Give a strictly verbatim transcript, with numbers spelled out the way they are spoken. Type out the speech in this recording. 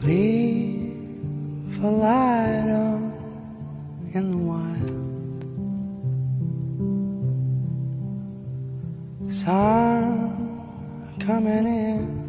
Leave a light on in the wild, 'cause I'm coming in.